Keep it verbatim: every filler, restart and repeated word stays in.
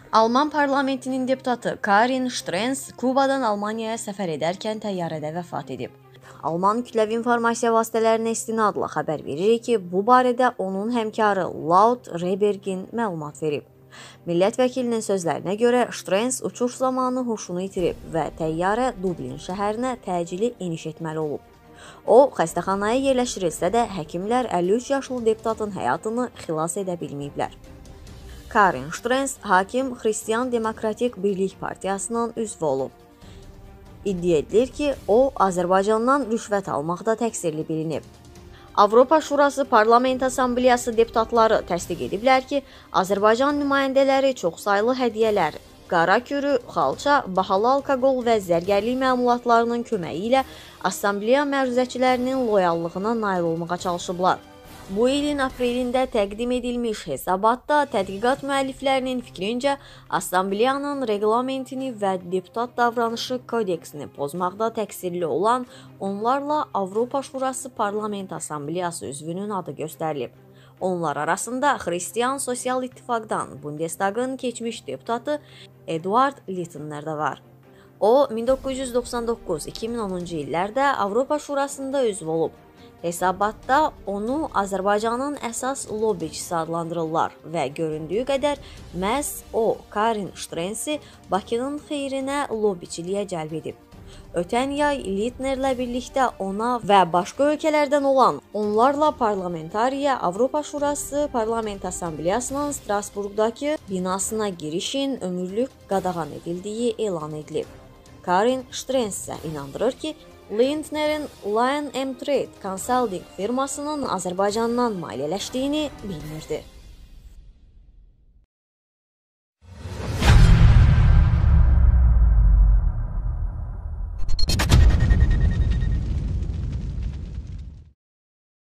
Alman parlamentinin deputatı Karin Strens Kubadan Almaniyaya səfər edərkən təyyarədə vəfat edib. Alman kütləvi informasiya vasitələrinə istinadla xəbər verir ki, bu barədə onun həmkarı Laut Rebergin məlumat verib. Millət vəkilinin sözlərinə görə Strens uçuş zamanı huşunu itirib və təyyarə Dublin şəhərinə təcili eniş etməli olub. O, xəstəxanaya yerləşdirilsə də həkimlər əlli üç yaşlı deputatın həyatını xilas edə bilməyiblər. Karin Strens Hakim Xristian Demokratik Birlik Partiyasının üzvü olub. İddia edilir ki, o, Azərbaycandan rüşvət almaqda təqsirli bilinib. Avropa Şurası Parlament Assambleyası deputatları təsdiq ediblər ki, Azərbaycan nümayəndələri çoxsaylı hədiyyələr, qara körü, xalça, bahalı alkoqol və zərgərlik məmulatlarının köməyi ilə Assambleya məruzəçilərinin loyallığına nail olmağa çalışıblar. Bu ilin aprelində təqdim edilmiş hesabatda tədqiqat müəlliflərinin fikrincə Assambleyanın reglamentini və deputat davranışı kodeksini pozmaqda təqsirli olan onlarla Avropa Şurası Parlament Assambleyası üzvünün adı göstərilib. Onlar arasında Xristian Sosial İttifaqdan Bundestagın keçmiş deputatı Eduard Littner də var. O, min doqquz yüz doxsan doqquz - iki min onuncu illərdə Avropa Şurasında üzv olub. Hesabatda onu Azərbaycanın əsas lobbiçisi adlandırırlar və göründüyü qədər məhz o, Karin Strensi Bakının xeyrinə lobbiçiliyə cəlb edib. Ötən yay Littnerlə birlikdə ona və başqa ölkələrdən olan onlarla parlamentariya Avropa Şurası Parlament Assambleyasının Strasburqdakı binasına girişin ömürlük qadağan edildiyi elan edilib. Karin Strens isə inandırır ki, Littner'in Lion M Trade Consulting firmasının Azərbaycandan maliyyələşdiyini bilmirdi.